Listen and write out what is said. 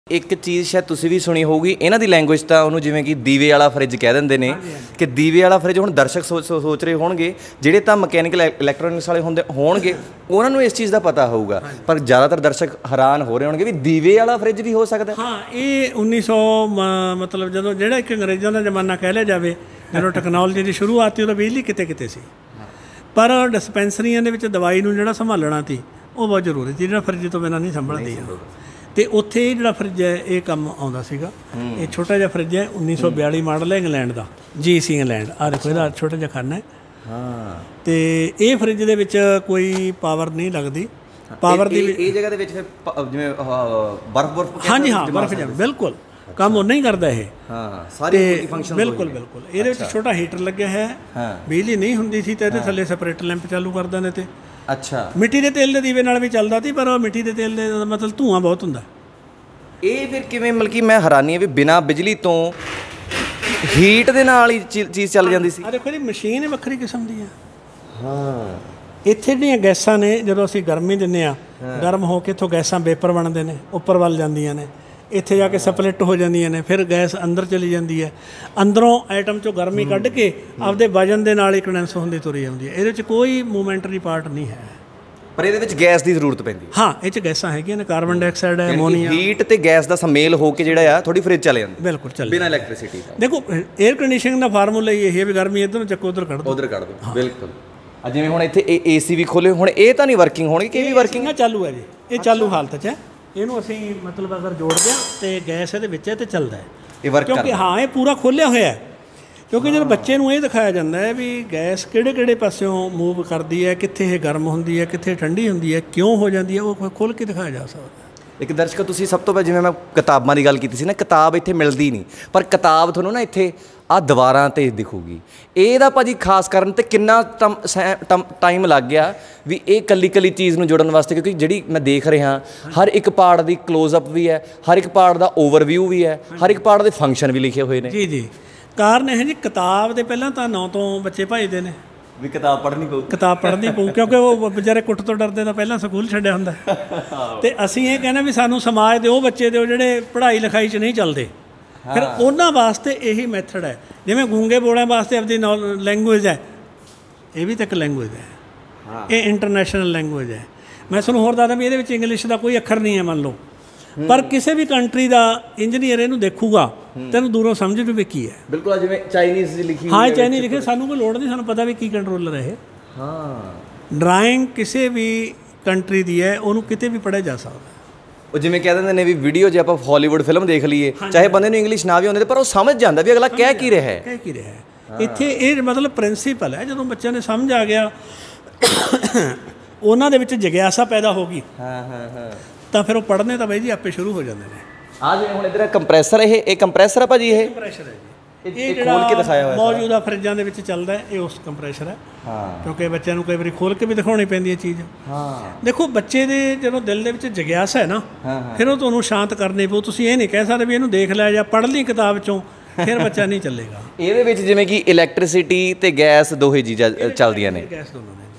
एक चीज़ शायद तुसीं भी सुनी होगी, इन्हां दी लैंगुएज तां उहनूं जिवें कि दीवे वाला फ्रिज कह दिंदे ने कि दीवे वाला फ्रिज। हुण दर्शक सोच रहे होणगे जिहड़े तां मकैनिकल इलैक्ट्रॉनिक्स वाले हुंदे होणगे उन्हां नूं इस चीज़ दा पता होਊਗਾ, पर ज़्यादातर दर्शक हैरान हो रहे होणगे भी दीवे वाला फ्रिज भी हो सकदा। हाँ, ये 1900 मतलब जदों जिहड़ा एक अंग्रेज़ां दा जमाना कह लिया जाए, जदों टैक्नोलॉजी की शुरुआत उदों बिजली किते किते सी, पर डिस्पैंसरियां दे विच दवाई नूं जिहड़ा संभालना सी वो बहुत जरूरी सी, जिहड़ा फ्रिज तो बिना नहीं संभलदी। तो उत्थे जिहड़ा फ्रिज है ये काम आउंदा सीगा। ये छोटा जिहा फ्रिज है 1942 मॉडल है, इंग्लैंड का GC इंग्लैंड। आ देखो इहदा छोटा जिहा खाना है। तो ये फ्रिज दे विच कोई पावर नहीं लगती। पावर दी जगह दे विच जिवें बर्फ हाँ जी, हाँ बर्फ जम बिल्कुल काम वो नहीं करता है। सारे फंक्शन बिल्कुल बिल्कुल। ये छोटा हीटर लगे है, बिजली नहीं होंदी सी तो थले सैपरेटर लैंप चालू कर देंगे। तो अच्छा, मिट्टी के तेल के दीवे नाल भी चलता सी, पर मिट्टी के तेल का मतलब धुआं बहुत हुंदा। ये फिर किवें, मतलब कि मैं हैरानी है भी बिना बिजली तो हीट दे नाल ही चीज़ चल जाती सी। देखो जी, मशीन वक्री किस्म दी है। हाँ, इत्थे जिहड़ियां गैसां ने जदों असीं गर्मी दिंदे आ, गर्म हो के इत्थों गैसां वेपर बनदे ने, उपर वल जांदियां ने, इत्थे जाके सपलिट हो जांदियां ने, फिर गैस अंदर चली जाती है, अंदरों आइटम चों गर्मी कढ़ के आपदे वजन दे नाल ही कंडेंस होंदी तुरी जांदी है। इहदे च कोई मूवमेंटरी पार्ट नहीं है, पर इहदे विच गैस की जरूरत पैंदी है। हाँ, इह च गैसां हैगियां ने, कार्बन डाइऑक्साइड है, अमोनीया, हीट ते गैस का सम्मेल होकर जिहड़ा आ थोड़ी फ्रिज चले जांदी। बिल्कुल चले बिना इलैक्ट्रिसिटी दा। देखो एयर कंडीशनिंग का फार्मूला ये है भी गर्मी इधर चक्को उधर कढ़ दो, उधर कढ़ दो। बिल्कुल। जिवें हुण इत्थे AC भी खोले, हुण ये तां नहीं वर्किंग होणगे कि भी वर्किंग चालू है जी, ये चालू हालत च है। ਇਹਨੂੰ ਅਸੀਂ मतलब अगर जोड़ते हैं तो गैस ये तो चलता है, क्योंकि हाँ ये पूरा खोलिया होया है। क्योंकि जब बच्चे को ये दिखाया जाता है भी गैस किहड़े पासों मूव करती है, कित्थे ये गर्म होंदी है, कित्थे ठंडी होंदी है, क्यों हो जाती है, वो खोल के दिखाया जा सकता। एक दर्शक तुसीं सब तो जिवें मैं किताबां की गल कीती सी ना, किताब इत्थे मिलदी नहीं, पर किताब तुहानूं ना इत्थे आ दीवारां ते दिखूगी। ਇਹਦਾ ਭਾਜੀ ਖਾਸ ਕਰਨ ਤੇ ਕਿੰਨਾ ਟਾਈਮ ਲੱਗ ਗਿਆ ਵੀ ਇਹ ਕੱਲੀ ਚੀਜ਼ ਨੂੰ ਜੋੜਨ ਵਾਸਤੇ, ਕਿਉਂਕਿ ਜਿਹੜੀ ਮੈਂ ਦੇਖ ਰਿਹਾ ਹਰ ਇੱਕ ਪਾਰਟ ਦੀ ਕਲੋਜ਼-ਅਪ ਵੀ ਹੈ, ਹਰ ਇੱਕ ਪਾਰਟ ਦਾ ਓਵਰਵਿਊ ਵੀ ਹੈ, ਹਰ ਇੱਕ ਪਾਰਟ ਦੇ ਫੰਕਸ਼ਨ ਵੀ ਲਿਖੇ ਹੋਏ ਨੇ। ਜੀ ਜੀ, ਕਾਰਨ ਇਹ ਜੀ ਕਿਤਾਬ ਦੇ ਪਹਿਲਾਂ ਤਾਂ 9 ਤੋਂ ਬੱਚੇ ਭਜਦੇ ਨੇ ਵੀ ਕਿਤਾਬ ਪੜ੍ਹਨੀ ਪਊ, ਕਿਤਾਬ ਪੜ੍ਹਨੀ ਪਊ, ਕਿਉਂਕਿ ਉਹ ਵਿਚਾਰੇ ਕੁੱਟ ਤੋਂ ਡਰਦੇ ਤਾਂ ਪਹਿਲਾਂ ਸਕੂਲ ਛੱਡਿਆ ਹੁੰਦਾ। ਤੇ ਅਸੀਂ ਇਹ ਕਹਿੰਦੇ ਵੀ ਸਾਨੂੰ ਸਮਾਜ ਦੇ ਉਹ ਬੱਚੇ ਦਿਓ ਜਿਹੜੇ ਪੜ੍ਹਾਈ ਲਿਖਾਈ 'ਚ ਨਹੀਂ ਚੱਲਦੇ, फिर उन्होंने वास्ते यही मैथड है। जिवें गूंगे बोलियां वास्ते अपनी लैंगुएज है, ये भी तो एक लैंगुएज है, ये इंटरनेशनल लैंगुएज है। मैं तुहानूं होर दसदा भी इहदे विच इंग्लिश का कोई अखर नहीं है मान लो, पर किसी भी कंट्री का इंजीनियर इहनूं देखूगा तैनूं दूरों समझ जूगे की है। बिल्कुल, जिवें चाइनीज़ लिखी, हाँ चाइनीज़ लिखे, सानूं कोई लोड़ नहीं, सानूं पता भी की कंट्रोलर है। हाँ, ड्राइंग किसी भी कंट्री की है, उन्होंने किते भी पढ़िया जा सकता। ਉਹ ਜਿਵੇਂ ਕਹਿ ਦਿੰਦੇ ਨੇ ਵੀ ਵੀਡੀਓ ਜੇ ਆਪਾਂ ਹਾਲੀਵੁੱਡ ਫਿਲਮ ਦੇਖ ਲਈਏ, ਚਾਹੇ ਬੰਦੇ ਨੂੰ ਇੰਗਲਿਸ਼ ਨਾ ਵੀ ਆਉਂਦੇ, ਪਰ ਉਹ ਸਮਝ ਜਾਂਦਾ ਵੀ ਅਗਲਾ ਕਹਿ ਕੀ ਰਿਹਾ ਹੈ। ਇੱਥੇ ਇਹ ਮਤਲਬ ਪ੍ਰਿੰਸੀਪਲ ਹੈ, ਜਦੋਂ ਬੱਚਿਆਂ ਨੇ ਸਮਝ ਆ ਗਿਆ, ਉਹਨਾਂ ਦੇ ਵਿੱਚ ਜਿਗਿਆਸਾ ਪੈਦਾ ਹੋ ਗਈ, ਤਾਂ ਫਿਰ ਉਹ ਪੜ੍ਹਨੇ ਤਾਂ ਬਾਈ ਜੀ ਆਪੇ ਸ਼ੁਰੂ ਹੋ ਜਾਂਦੇ ਨੇ। ਆ ਜਿਵੇਂ ਹੁਣ ਇੱਧਰ ਕੰਪਰੈਸਰ, ਇਹ ਕੰਪਰੈਸਰ ਆ ਭਾਜੀ, ਇਹ ਕੰਪਰੈਸਰ ਹੈ ਜੀ, ਇਹ ਖੋਲ ਕੇ ਦਿਖਾਇਆ ਹੋਇਆ ਮੌਜੂਦਾ ਫਰਿੱਜਾਂ ਦੇ ਵਿੱਚ ਚੱਲਦਾ ਹੈ, ਇਹ ਉਸ ਕੰਪਰੈਸਰ ਹੈ। ਕਿਉਂਕਿ ਬੱਚਿਆਂ ਨੂੰ ਕਈ ਵਾਰੀ ਖੋਲ ਕੇ ਵੀ ਦਿਖਾਉਣੀ ਪੈਂਦੀ ਹੈ ਚੀਜ਼। ਦੇਖੋ ਬੱਚੇ ਦੇ ਜਦੋਂ ਦਿਲ ਦੇ ਵਿੱਚ ਜਿਗਿਆਸਾ ਹੈ ਨਾ, ਫਿਰ ਉਹ ਤੁਹਾਨੂੰ ਸ਼ਾਂਤ ਕਰਨੀ ਪਊ। ਤੁਸੀਂ ਇਹ ਨਹੀਂ ਕਹਿ ਸਕਦੇ ਵੀ ਇਹਨੂੰ ਦੇਖ ਲਿਆ ਜਾਂ ਪੜ੍ਹ ਲਈ ਕਿਤਾਬ 'ਚੋਂ, ਫਿਰ ਬੱਚਾ ਨਹੀਂ ਚੱਲੇਗਾ। ਇਹਦੇ ਵਿੱਚ ਜਿਵੇਂ ਕਿ ਇਲੈਕਟ੍ਰਿਸਿਟੀ ਤੇ ਗੈਸ ਦੋਹੇ ਚੀਜ਼ਾਂ ਚੱਲਦੀਆਂ ਨੇ, ਗੈਸ ਦੋਨੋਂ ਨੇ।